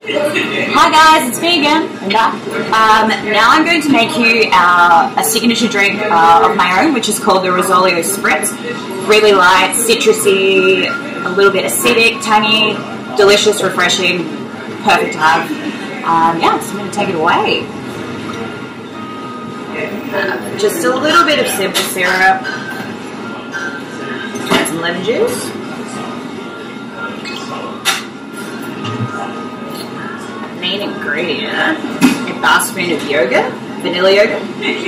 Hi guys, it's me again. Now I'm going to make you a signature drink of my own, which is called the Rosolio Spritz. Really light, citrusy, a little bit acidic, tangy, delicious, refreshing, perfect to have. Yeah, so I'm going to take it away. Just a little bit of simple syrup, add some lemon juice. Main ingredient, a bar spoon of yogurt, vanilla yogurt.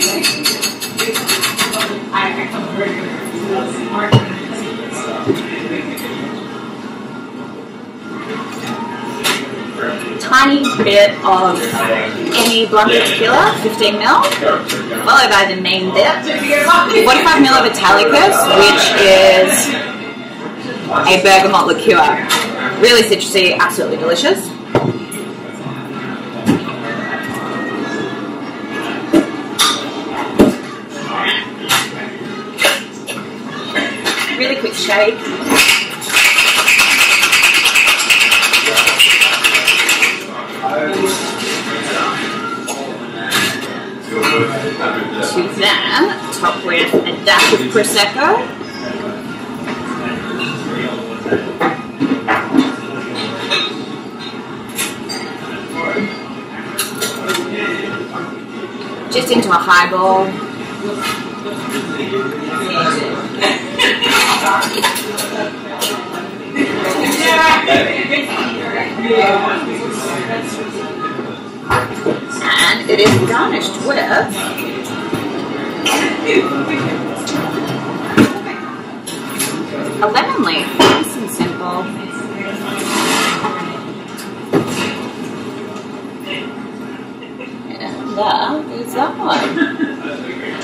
Tiny bit of any blanco tequila, 15 ml, followed by the main dip, 45 ml of Italicus, which is a bergamot liqueur. Really citrusy, absolutely delicious. Really quick shake. To then top with a dash of Prosecco. Just into a highball. And it is garnished with a lemon leaf. Nice and simple. And that is that one.